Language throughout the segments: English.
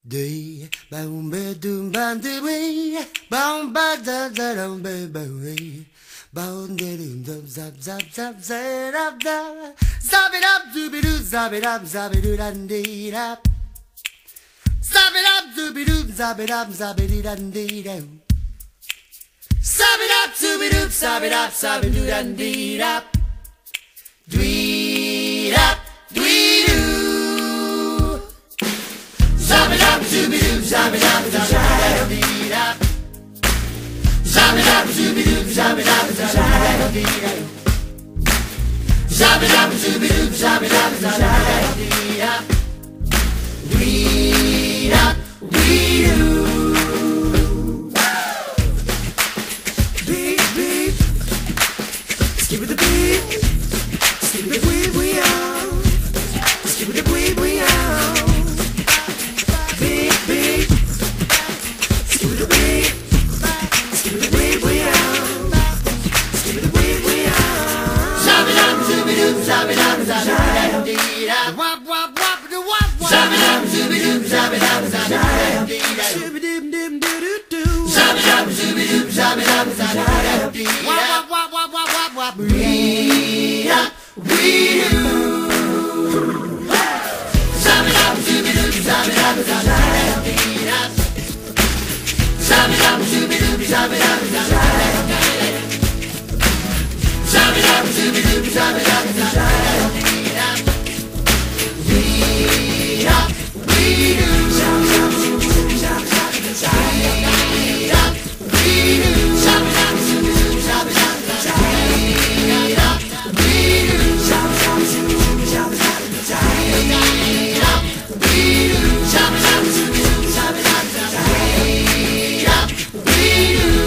Day, boom, ba doom, bam, de way, boom, ba da da dum, ba ba way, boom, de doom, dum, zap, zap, zap, zap, up, da, zap it up, dooby doo, zap it up, zap it doo, dan dee da, zap it up, dooby doo, zap it up, zap it doo, dan dee da, zap it up, dooby doo, zap it up, zap it doo, dan dee da, dwee up, dwee doo. Zap it up, dooby doo, zap it up, zap it dee da. Zap it up, dooby doo, zap it up, zap it dee da. Zap it up, dooby doo, zap it up, zap it dee da. Weed up, weed doo. Beep beep, skip with the beep, skip with the weed we out, skip with the weed we out. Zap it up, zap it up, dee da. Wop wop wop, do wop wop. Zap it up, zooby doo, zap it up, zap it up, dee da. Zooby doo doo doo doo. Zap it up, zooby doo, zap it up, zap it up, dee da. Wop wop wop wop wop wop. Weed up, weed doo. Zap it up, zooby doo, zap it up, zap it up, dee da. Zap it up, zooby doo, zap it up, zap it up, dee da. Zap it up, zooby doo, zap it up, zap it up, dee da. Weed up, weed doo. Zap it up, zooby doo, zap it up, zap it up, weed up, weed doo. Zap it up, zooby doo, zap it up, zap it up, weed doo. Zap it up, zooby doo, zap it up, zap it up, weed doo. Zap it up, zooby doo, zap it up, zap it up, weed doo.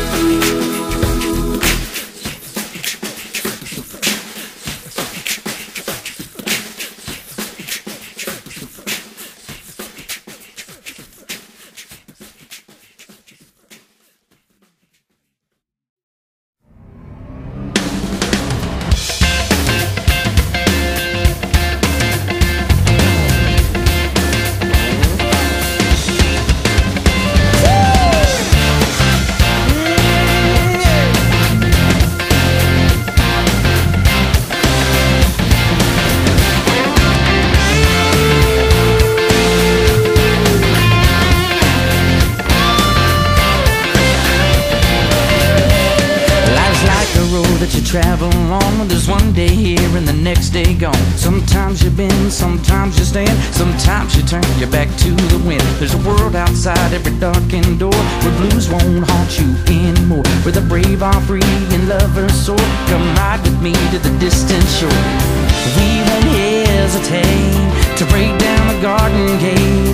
Travel on, there's one day here and the next day gone. Sometimes you bend, sometimes you stand, sometimes you turn your back to the wind. There's a world outside every darkened door, where blues won't haunt you anymore, where the brave are free and lovers soar. Come ride with me to the distant shore. We won't hesitate to break down the garden gate.